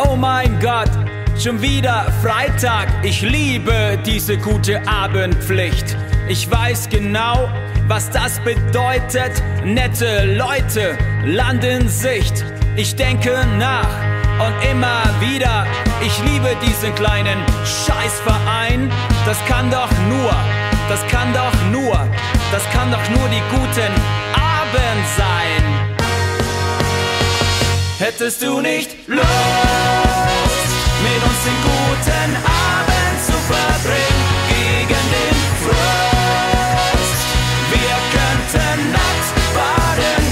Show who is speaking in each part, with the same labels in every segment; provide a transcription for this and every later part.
Speaker 1: Oh mein Gott, schon wieder Freitag. Ich liebe diese gute Abendpflicht. Ich weiß genau, was das bedeutet. Nette Leute, Land in Sicht. Ich denke nach und immer wieder. Ich liebe diesen kleinen Scheißverein. Das kann doch nur die guten Abend sein. Hättest du nicht Lust, mit uns den guten Abend zu verbringen, gegen den Frust? Wir könnten nackt baden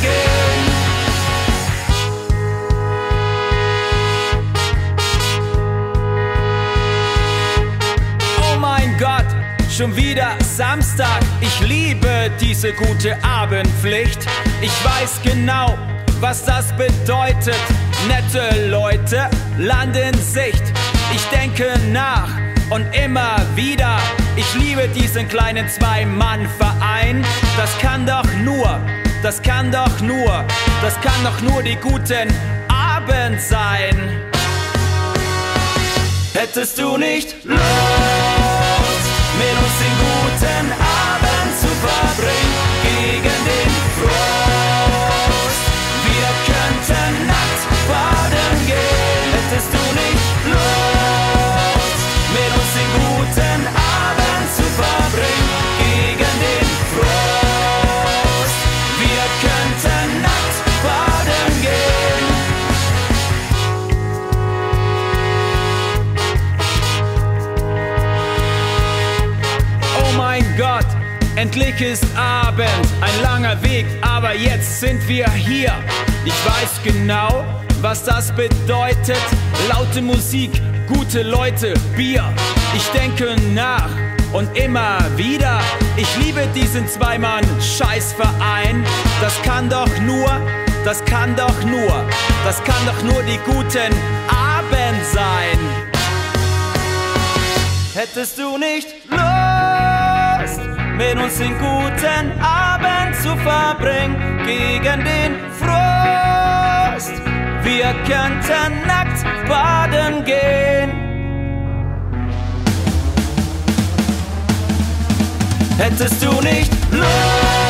Speaker 1: gehen. Oh mein Gott, schon wieder Samstag. Ich liebe diese gute Abendpflicht. Ich weiß genau, was das bedeutet. Nette Leute, Land in Sicht. Ich denke nach und immer wieder. Ich liebe diesen kleinen Zwei-Mann-Verein. Das kann doch nur die guten Abend sein. Hättest du nicht Lust, mit uns den guten Abend zu verbringen, gegen den Frust? Wir könnten nackt baden gehen. Hättest du nicht Lust, mit uns den guten Abend zu verbringen, gegen den Frust? Wir könnten nackt baden gehen. Oh mein Gott, endlich ist Abend, ein langer Weg, aber jetzt sind wir hier. Ich weiß genau, was das bedeutet. Laute Musik, gute Leute, Bier. Ich denke nach und immer wieder. Ich liebe diesen Zwei-Mann-Scheißverein. Das kann doch nur die guten Abend sein. Hättest du nicht Lust, mit uns den guten Abend zu verbringen, gegen den Frust? Wir könnten nackt baden gehen. Hättest du nicht Lust,